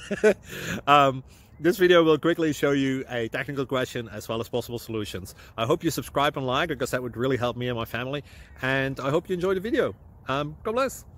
This video will quickly show you a technical question as well as possible solutions. I hope you subscribe and like, because that would really help me and my family. And I hope you enjoy the video. God bless.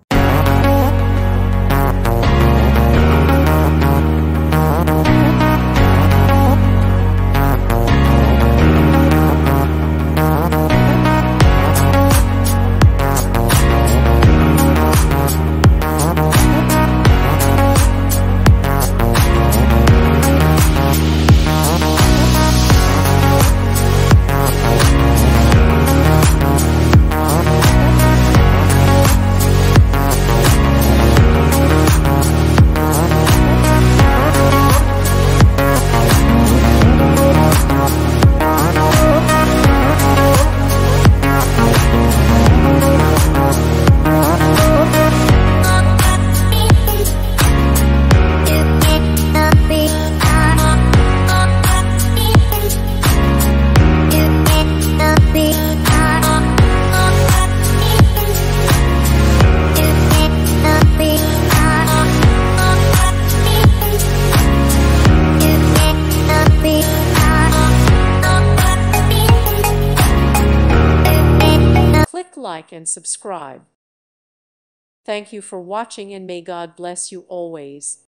Like and subscribe. Thank you for watching, and may God bless you always.